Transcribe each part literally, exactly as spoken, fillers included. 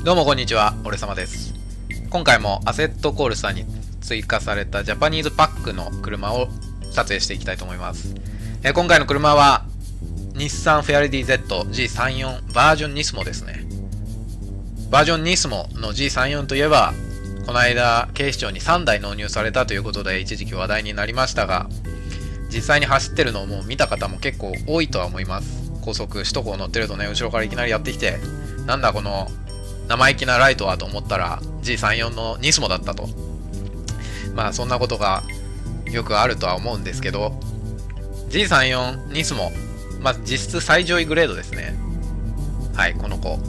どうもこんにちは、俺様です。今回もアセットコールサーに追加されたジャパニーズパックの車を撮影していきたいと思います。えー、今回の車は日産フェアレディ ゼットジーさんじゅうよん バージョンニスモですね。バージョンニスモの ジーさんじゅうよん といえば、この間警視庁にさんだい納入されたということで一時期話題になりましたが、実際に走ってるのをもう見た方も結構多いとは思います。高速首都高乗ってるとね、後ろからいきなりやってきて、なんだこの生意気なライトはと思ったら ジーさんじゅうよん のニスモだったと。まあそんなことがよくあるとは思うんですけど、 ジーさんじゅうよん ニスモ、まあ実質最上位グレードですね。はい、この子、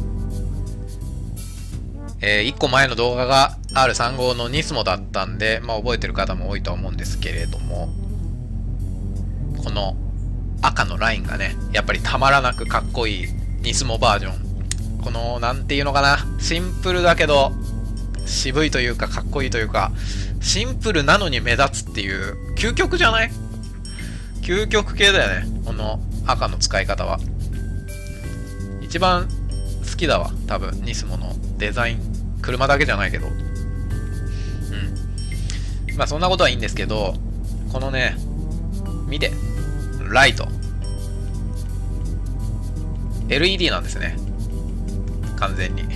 えー、いっこまえの動画が アールさんじゅうご のニスモだったんで、まあ覚えてる方も多いとは思うんですけれども、この赤のラインがね、やっぱりたまらなくかっこいいニスモバージョン。このなんていうのかな、シンプルだけど渋いというかかっこいいというか、シンプルなのに目立つっていう究極じゃない？究極系だよね、この赤の使い方は。一番好きだわ、多分ニスモのデザイン。車だけじゃないけど、うん、まあそんなことはいいんですけど、このね、見て、ライト エルイーディー なんですね、完全に。い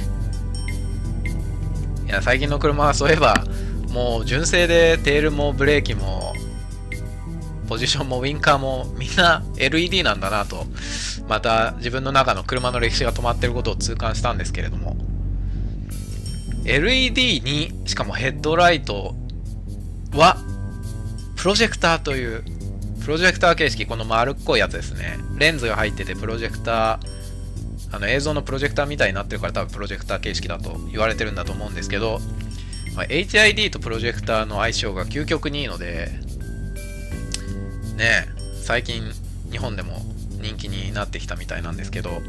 や、最近の車はそういえばもう純正でテールもブレーキもポジションもウィンカーもみんな エルイーディー なんだなと、また自分の中の車の歴史が止まってることを痛感したんですけれども、 エルイーディー にしかもヘッドライトはプロジェクターというプロジェクター形式、この丸っこいやつですね。レンズが入っててプロジェクター、あの映像のプロジェクターみたいになってるから多分プロジェクター形式だと言われてるんだと思うんですけど、まあ、エイチアイディー とプロジェクターの相性が究極にいいのでね、え最近日本でも人気になってきたみたいなんですけど、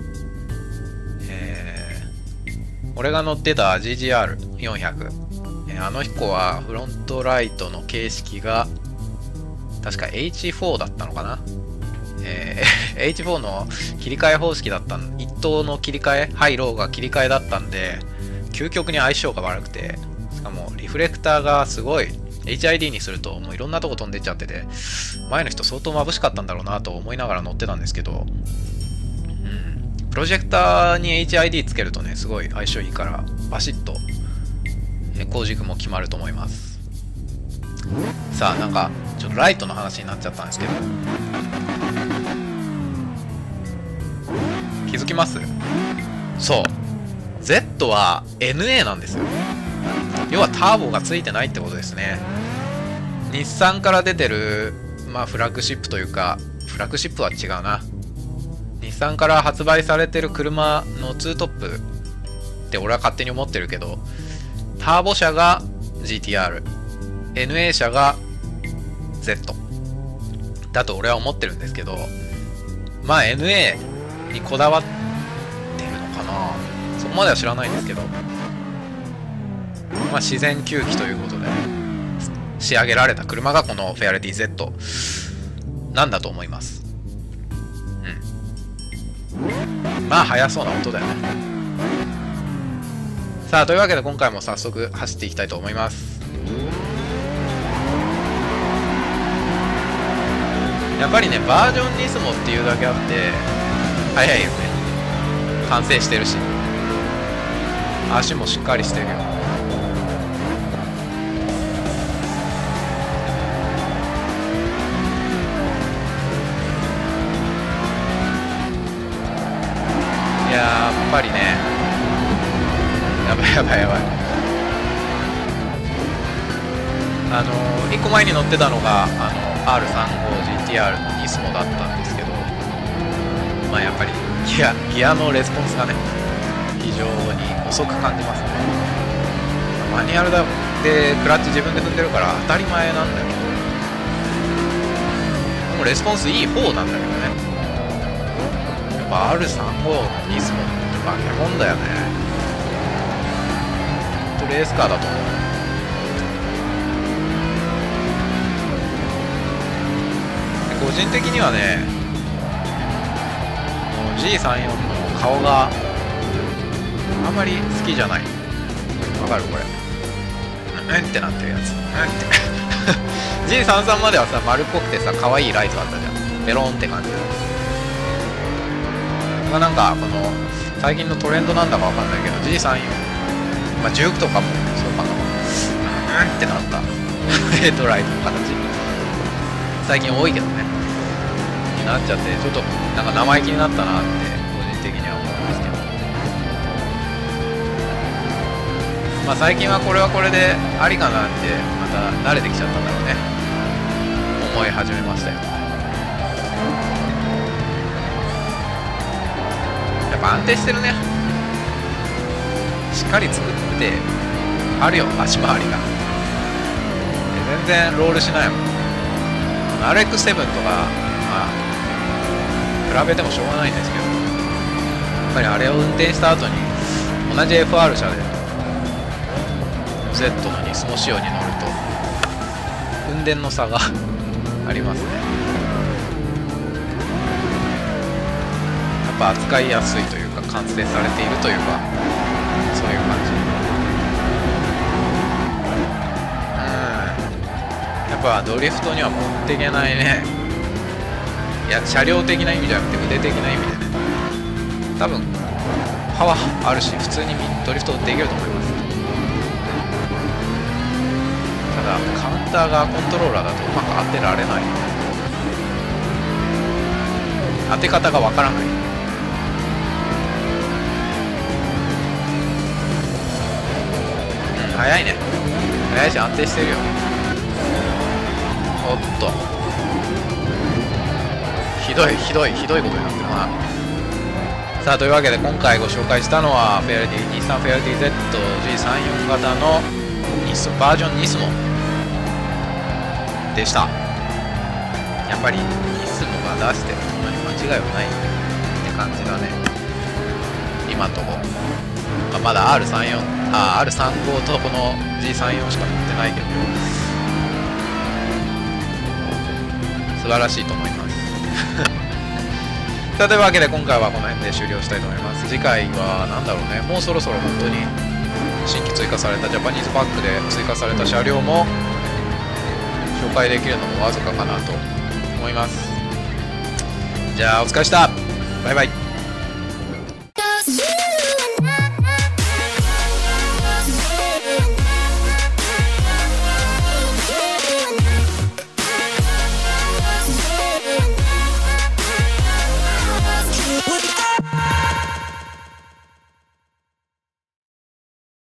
えー、俺が乗ってた ジージーアールよんひゃく、えー、あの子はフロントライトの形式が確か エイチフォー だったのかな。えー、エイチフォー の切り替え方式だったん、一等の切り替え、ハイローが切り替えだったんで、究極に相性が悪くて、しかもリフレクターがすごい エイチアイディー にするともういろんなとこ飛んでっちゃってて、前の人相当眩しかったんだろうなと思いながら乗ってたんですけど、うん、プロジェクターに エイチアイディー つけるとね、すごい相性いいからバシッと光軸も決まると思います。さあ、なんかちょっとライトの話になっちゃったんですけど、気づきます？そう、 Z は エヌエー なんですよ。要はターボがついてないってことですね。日産から出てる、まあフラッグシップというか、フラッグシップは違うな、日産から発売されてる車のツートップって俺は勝手に思ってるけど、ターボ車が ジーティーアール、 エヌエー 車が Z だと俺は思ってるんですけど、まあ エヌエー にこだわってるのかな、そこまでは知らないんですけど、まあ自然吸気ということで仕上げられた車がこのフェアレディ Z なんだと思います。うん、まあ速そうな音だよね。さあ、というわけで今回も早速走っていきたいと思います。やっぱりね、バージョンニスモっていうだけあって速いよね。完成してるし足もしっかりしてるよ。いやー、やっぱりね、やばいやばいやばい。あのー、いっこまえに乗ってたのがあの アールさんじゅうごジーティーアール のニスモだったんですけど、まあやっぱりギア、ギアのレスポンスがね、非常に遅く感じますね。マニュアルでクラッチ自分で踏んでるから当たり前なんだよ。でもレスポンスいい方なんだけどね。やっぱ アールさんじゅうご のニスモって化け物だよね。ほんとレースカーだと思う。個人的にはね、ジーさんじゅうよん の顔があんまり好きじゃない。わかるこれ。うんってなってるやつ。うんって。ジーさんじゅうさん まではさ、丸っこくてさ、可愛いライトあったじゃん。ペロンって感じで。がなんか、この、最近のトレンドなんだかわかんないけど、ジーさんじゅうよん、まあ、じゅうきとかもそうかな。うんってなった。ヘッドライトの形。最近多いけどね。になっちゃって、ちょっと、なんか生意気になったなって、個人的には思うんですけど。まあ最近はこれはこれでありかなって、また慣れてきちゃったんだろうね。思い始めましたよ。やっぱ安定してるね。しっかり作ってあるよ、足回りが。全然ロールしないもん。アールエックスセブン とか、まあ、比べてもしょうがないんですけど、やっぱりあれを運転した後に、同じ エフアール 車で、Z のニスモ仕様に乗ると、運転の差がありますね。やっぱ扱いやすいというか、完成されているというか、そういう感じ。やっぱドリフトには持っていけないね。いや、車両的な意味じゃなくて腕的な意味でね。多分パワーあるし、普通にドリフトできると思います。ただカウンターがコントローラーだとうまく当てられない。当て方がわからない。うん、速いね。速いし安定してるよ。おっと、ひどいひどいひどいことになってるな。さあ、というわけで今回ご紹介したのはフェアリティ日産フェアリティ ゼットジーさんじゅうよん 型のニスバージョンニスモでした。やっぱりニスモが出してるものに間違いはないって感じだね、今んとこ。まあ、まだ アールさんじゅうよん、あ アールさんじゅうご とこの ジーさんじゅうよん しか乗ってないけど、素晴らしいと思いますさあ、というわけで今回はこの辺で終了したいと思います。次回は何だろうね、もうそろそろ本当に新規追加されたジャパニーズパックで追加された車両も紹介できるのもわずかかなと思います。じゃあお疲れした。バイバイ。